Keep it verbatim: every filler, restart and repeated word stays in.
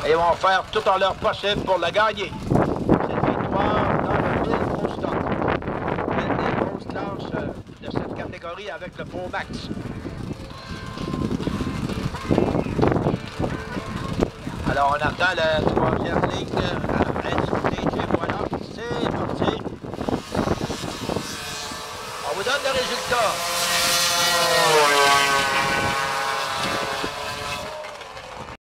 Et ils vont faire tout en leur possible pour la gagner. Cette victoire dans le mille au stock. Une des grosses classes euh, de cette catégorie avec le Pro Max. Alors, on attend la troisième ligne à indiscuter. Voilà, c'est parti. On vous donne le résultat.